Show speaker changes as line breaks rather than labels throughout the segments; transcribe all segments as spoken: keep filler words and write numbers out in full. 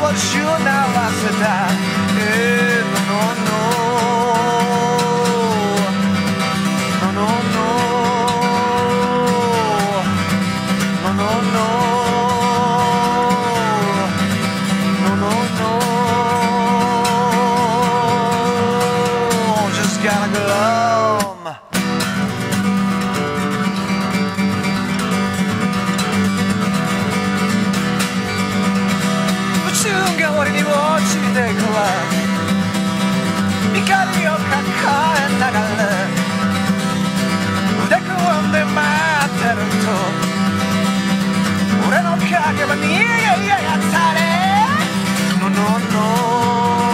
星を鳴らせた、えー、ののののののののののの Just gotta go home. 宇宙が俺に落ちてくわ、光を抱えながら腕組んで待ってると、俺の影は逃げやがったね。ののの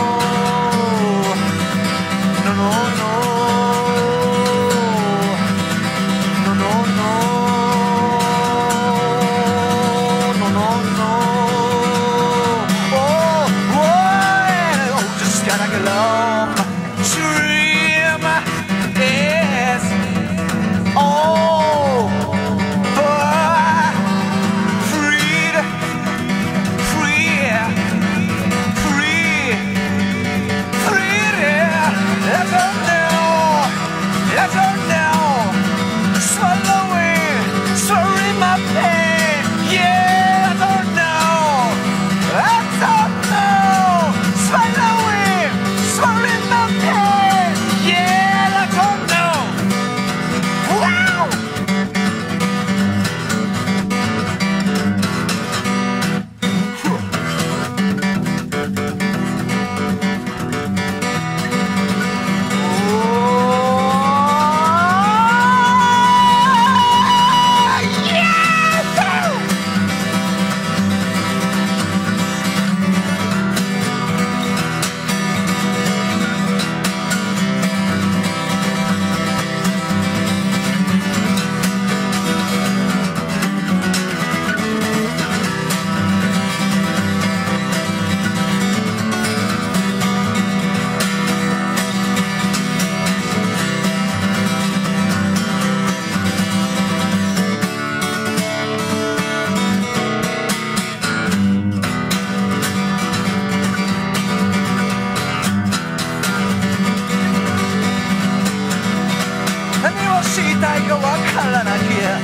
したいかわからない、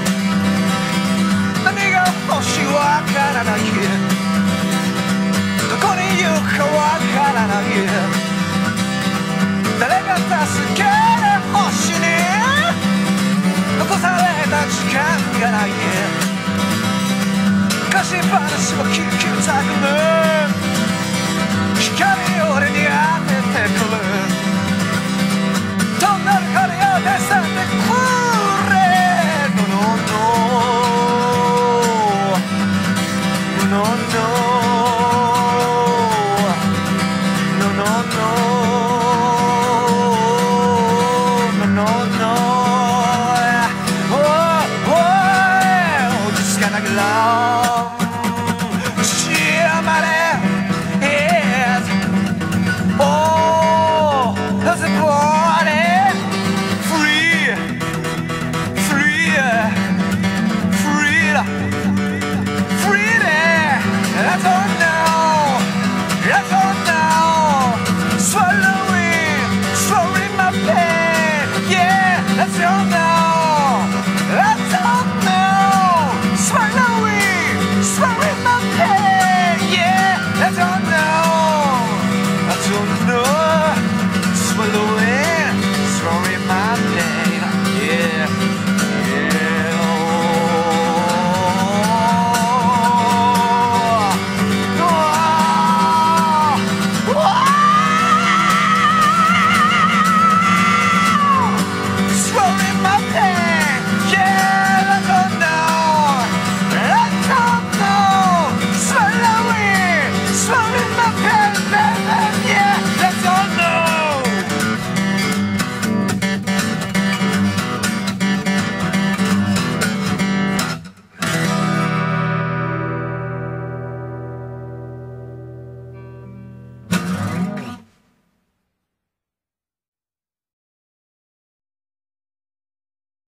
何が欲しいわからない、どこに行くかわからない、誰が助けて欲しいね、残された時間がない、昔話を聞きたくる、光を俺に当ててくる、どんな光を出されてくれ、ののののののののののの Oh, oh, just gonna glow.